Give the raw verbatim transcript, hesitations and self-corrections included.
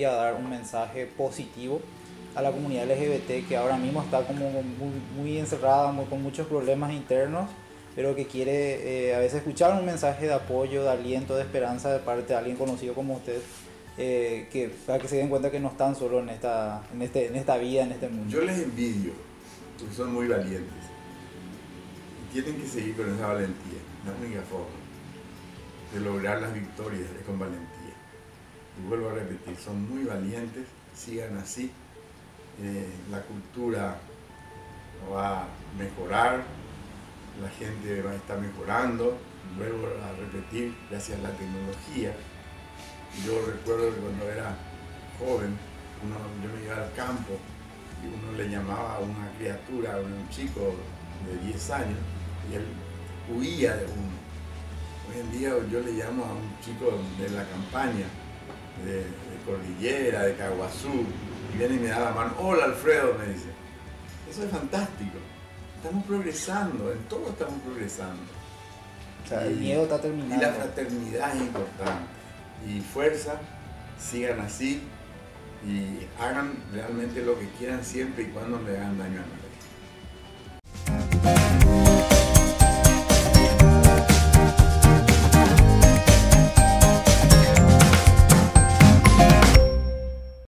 a dar un mensaje positivo a la comunidad L G B T que ahora mismo está como muy, muy encerrada, muy, con muchos problemas internos, pero que quiere eh, a veces escuchar un mensaje de apoyo, de aliento, de esperanza de parte de alguien conocido como usted, eh, que, para que se den cuenta que no están solo en esta, en, este, en esta vida, en este mundo. Yo les envidio, porque son muy valientes. Y tienen que seguir con esa valentía. La única forma de lograr las victorias es con valentía. Y vuelvo a repetir, son muy valientes, sigan así. Eh, la cultura va a mejorar, la gente va a estar mejorando. Vuelvo a repetir, gracias a la tecnología. Yo recuerdo que cuando era joven, uno, yo me iba al campo y uno le llamaba a una criatura, a un chico de diez años, y él huía de uno. Hoy en día yo le llamo a un chico de la campaña, de, de Cordillera, de Caguazú, y viene y me da la mano. Hola Alfredo, me dice. Eso es fantástico. Estamos progresando, en todo estamos progresando. O sea, y, el miedo está terminando. Y la fraternidad es importante. Y fuerza, sigan así y hagan realmente lo que quieran siempre y cuando le hagan daño a nadie.